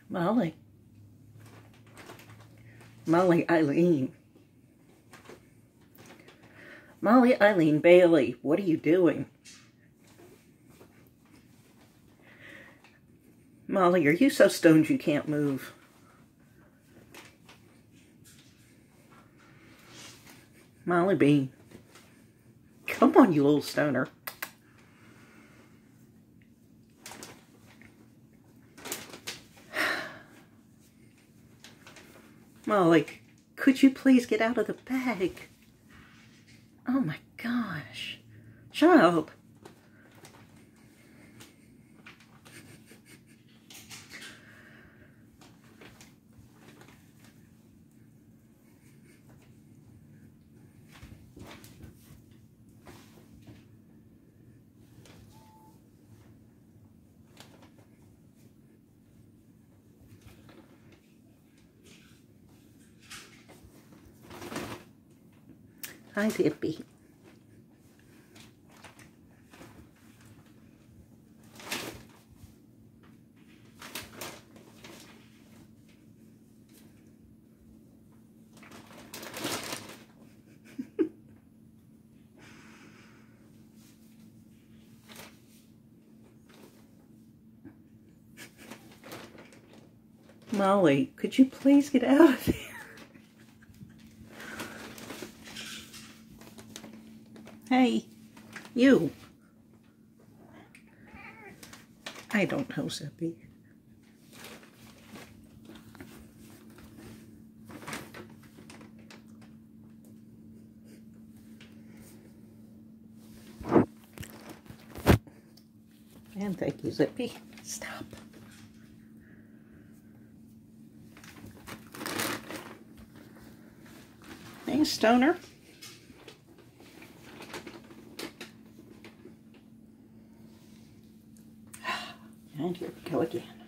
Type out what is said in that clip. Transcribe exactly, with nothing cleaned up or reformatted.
Molly. Molly Eileen. Molly Eileen Bailey, what are you doing? Molly, are you so stoned you can't move? Molly Bean. Come on, you little stoner. Molly, could you please get out of the bag? Oh my gosh. Child. Hi, Zippy. Molly, could you please get out of there? Hey, you. I don't know, Zippy. And thank you, Zippy. Stop. Hey, stoner. And here we go again.